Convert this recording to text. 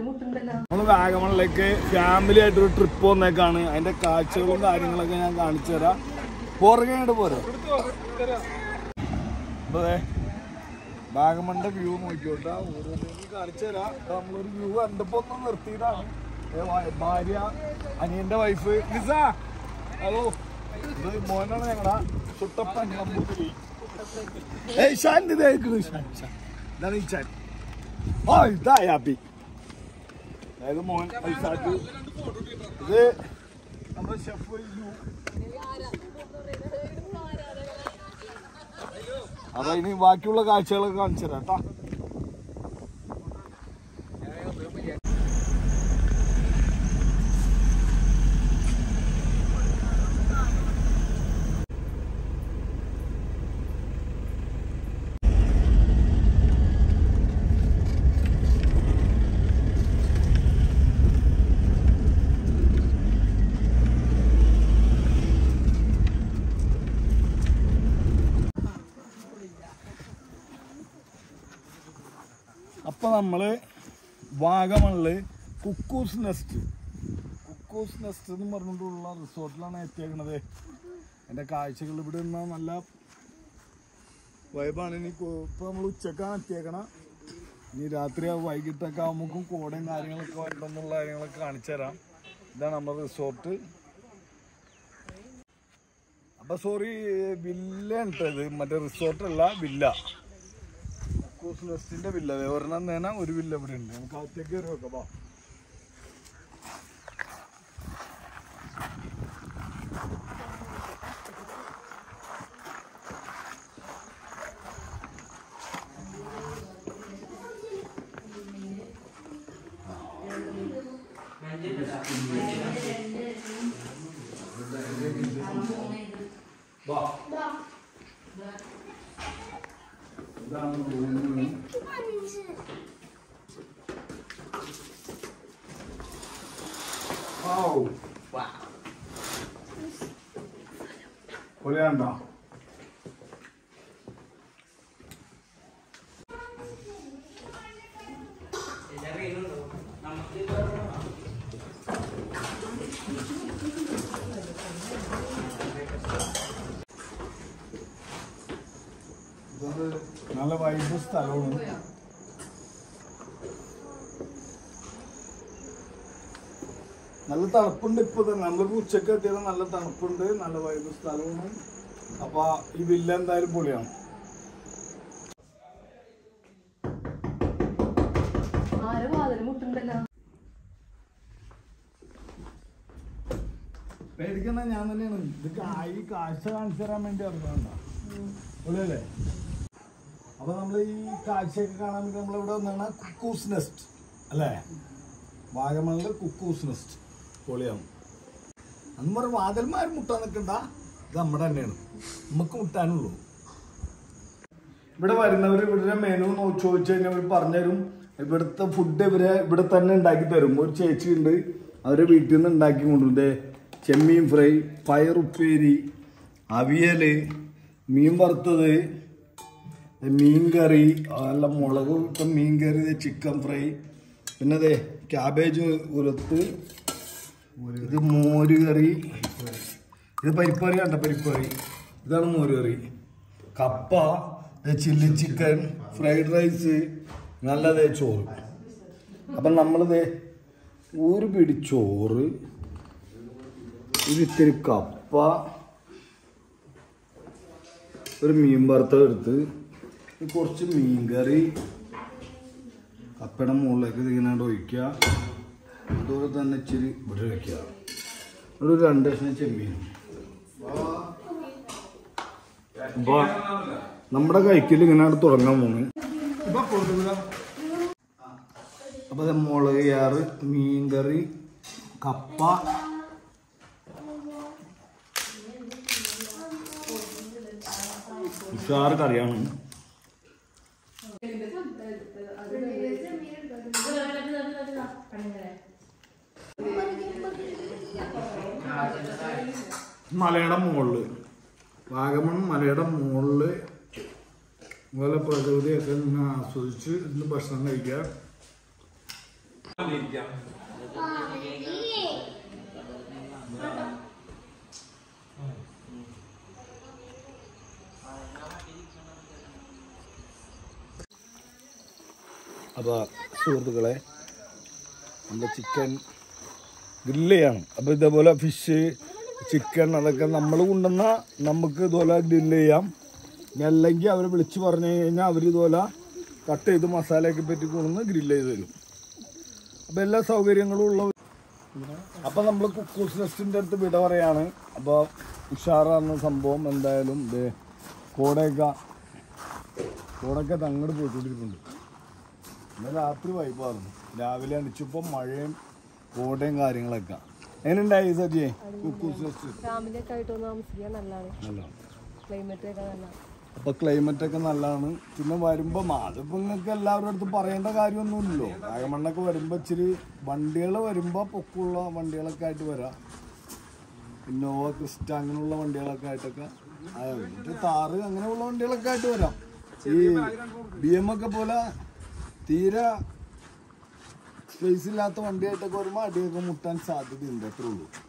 നമ്മള് വാഗമണിലേക്ക് ഫാമിലി ആയിട്ടൊരു ട്രിപ്പ് വന്നേക്കാണ്. അതിന്റെ കാഴ്ചകളും കാര്യങ്ങളൊക്കെ ഞാൻ കാണിച്ചു തരാം. പുറകെ പോരാ. വാഗമണിന്റെ വ്യൂ നോക്കിയോട്ടാ. ഓരോന്നേക്ക് കാണിച്ചു തരാം. നമ്മളൊരു വ്യൂ കണ്ടപ്പോ ഒന്ന് നിർത്തിയതാണ്. ഭാര്യ, അനിയന്റെ വൈഫ് നിസ. ഹലോ, ഇത് മോനാണ് ഞങ്ങളാ സുട്ടപ്പൻ നമ്പൂതിരി. ഷാൻ ഇതായിരിക്കുന്നു. ഇതാണ് ഈ ഷാൻ. ഓ ഇതാ ഹാപ്പി. അതായത് മോൻ ഐസാക്ക്. ഇത് നമ്മുടെ ഷെഫ്. അപ്പൊ ഇനി ബാക്കിയുള്ള കാഴ്ചകളൊക്കെ കാണിച്ചു തരാം കേട്ടോ. അപ്പൊ നമ്മള് വാഗമണില് കുക്കൂസ് നെസ്റ്റ് എന്ന് പറഞ്ഞിട്ടുള്ള റിസോർട്ടിലാണ് എത്തിയേക്കണത്. എൻ്റെ കാഴ്ചകൾ ഇവിടെ നിന്നാ നല്ല വൈബാണ്. ഇനി ഇപ്പൊ നമ്മൾ ഉച്ചക്കാണ് എത്തിയേക്കണം. ഇനി രാത്രി വൈകിട്ടൊക്കെ ആകുമ്പോഴേക്കും കോടയും കാര്യങ്ങളൊക്കെ വരണമെന്നുള്ള കാര്യങ്ങളൊക്കെ കാണിച്ചു തരാം. ഇതാണ് നമ്മുടെ റിസോർട്ട്. അപ്പൊ സോറി, വില്ല ഉണ്ടത്, മറ്റേ റിസോർട്ടല്ല, വില്ല. നെസ്റ്റിന്റെ വില്ല. ഒരെണ്ണം നേന ഒരു വില്ല ഇവിടെ ഉണ്ട്. നമുക്ക് അകത്തേക്ക് കയറി വെക്കാം. പൊളിയാണ്ടോ? നല്ല വൈബ് സ്ഥലമാണ്. നല്ല തണുപ്പുണ്ട്. ഇപ്പൊ തന്നെ നമ്മളിപ്പോ ഉച്ചക്ക് എത്തിയത് നല്ല തണുപ്പുണ്ട്. നല്ല വൈബ് സ്ഥലമാണ്. അപ്പൊ ഈ വില്ല എന്തായാലും പൊളിയാണ്. പേടിക്കുന്ന ഞാൻ തന്നെയാണ്. ഇത് ഈ കാഴ്ച കാണിച്ചു തരാൻ വേണ്ടി അറിയാണ്ട പൊളിയല്ലേ. അപ്പൊ നമ്മള് ഈ കാഴ്ചയൊക്കെ കാണാൻ വേണ്ടി നമ്മളിവിടെ വന്നാണ് കുക്കൂസ് നെസ്റ്റ് അല്ലേ. വാഗമണില് കുക്കൂസ് നെസ്റ്റ് പൊളിയാണ്. അന്ന് പറഞ്ഞ വാതിൽമാർ മുട്ടാൻ നിൽക്കണ്ട. ഇത് നമ്മുടെ തന്നെയാണ്. നമുക്ക് മുട്ടാനുള്ളൂ. ഇവിടെ വരുന്നവർ ഇവരുടെ മെനു ചോദിച്ചു കഴിഞ്ഞാൽ അവർ പറഞ്ഞുതരും. ഇവിടുത്തെ ഫുഡ് ഇവിടെ തന്നെ ഉണ്ടാക്കി തരും. ഒരു ചേച്ചി ഉണ്ട്, അവരെ വീട്ടിൽ നിന്ന് ഉണ്ടാക്കി കൊണ്ടുണ്ട്. ചെമ്മീൻ ഫ്രൈ, പയറുപ്പേരി, അവിയല്, മീൻ വറുത്തത്, മീൻ കറി, നല്ല മുളക് ഇട്ട മീൻ കറി, ചിക്കൻ ഫ്രൈ, പിന്നെ അതെ ക്യാബേജ് ഉരത്ത്, ഇത് മോര് കറി, ഇത് പരിപ്പറി കണ്ട പരിപ്പറി, ഇതാണ് മോര് കറി, കപ്പ, ചില്ലി ചിക്കൻ, ഫ്രൈഡ് റൈസ്, നല്ലതേ ചോറ്. അപ്പം നമ്മളിത് ഒരു പിടി ചോറ്, ഇതിത്തിരി കപ്പ, ഒരു മീൻ വറുത്തത് എടുത്ത്, കുറച്ച് മീൻ കറി കപ്പയുടെ മുകളിലേക്ക് ഇതിങ്ങനെ ഒഴിക്കുക. അതുപോലെ തന്നെ ഇച്ചിരി ഇവിടെ വയ്ക്കുക. ഒരു 2 കഷ്ണം ചെമ്മീൻ. അപ്പോൾ നമ്മുടെ കൈക്കിൽ ഇങ്ങനെ തുടങ്ങാൻ പോകുന്നു. അപ്പോൾ അത് മുളക് ചാറ്, മീൻ കറി, കപ്പ, ഉഷാറ് കറിയാണ്. മലയുടെ മുകളില്, വാഗമൺ മലയുടെ മുകളില് അതുപോലെ പ്രകൃതിയൊക്കെ നിന്ന് ആസ്വദിച്ച് ഇന്ന് ഭക്ഷണം കഴിക്കുക. അപ്പോൾ സുഹൃത്തുക്കളെ, നമ്മുടെ ചിക്കൻ ഗ്രില്ല് ചെയ്യണം. അപ്പോൾ ഇതേപോലെ ഫിഷ്, ചിക്കൻ അതൊക്കെ നമ്മൾ കൊണ്ടുവന്ന നമുക്ക് ഇതുപോലെ ഗ്രില്ല് ചെയ്യാം. അല്ലെങ്കിൽ അവർ വിളിച്ച് പറഞ്ഞു കഴിഞ്ഞാൽ അവർ ഇതുപോലെ കട്ട് ചെയ്ത് മസാലയൊക്കെ പറ്റി കൊണ്ടുവന്ന് ഗ്രില്ല് ചെയ്ത് തരും. അപ്പോൾ എല്ലാ സൗകര്യങ്ങളും ഉള്ള. അപ്പോൾ നമ്മൾ കുക്കൂസ് നെസ്റ്റിൻ്റെ അടുത്ത് വിട പറയാണ്. അപ്പോൾ ഉഷാറാണ് സംഭവം. എന്തായാലും കോടയൊക്കെ തങ്ങോട്ട് പോയിക്കൊണ്ടിരിക്കുന്നുണ്ട്. ഇന്ന് രാത്രി വൈബായിരുന്നു. രാവിലെ അടിച്ചപ്പോൾ മഴയും കോടയും കാര്യങ്ങളൊക്കെ. എങ്ങനെയുണ്ടായി സജിയെ കുക്കൂസ് നെസ്റ്റ്? അപ്പോൾ ക്ലൈമറ്റൊക്കെ നല്ലതാണ്. പിന്നെ വരുമ്പോൾ അതിപ്പോൾ നിങ്ങൾക്ക് എല്ലാവരുടെ അടുത്ത് പറയേണ്ട കാര്യമൊന്നുമില്ലല്ലോ. വാഗമണ്ണൊക്കെ വരുമ്പോൾ ഇച്ചിരി വണ്ടികൾ വരുമ്പോൾ പൊക്കമുള്ള വണ്ടികളൊക്കെ ആയിട്ട് വരാം. ഇന്നോവ, ക്രിസ്റ്റ അങ്ങനെയുള്ള വണ്ടികളൊക്കെ ആയിട്ടൊക്കെ, താറ് അങ്ങനെയുള്ള വണ്ടികളൊക്കെ ആയിട്ട് വരാം. ഈ BM ഒക്കെ പോലെ തീരെ സ്പേസ് ഇല്ലാത്ത വണ്ടിയായിട്ടൊക്കെ വരുമ്പോൾ അടിയൊക്കെ മുട്ടാൻ സാധ്യതയുണ്ട്. അത്രേ ഉള്ളൂ.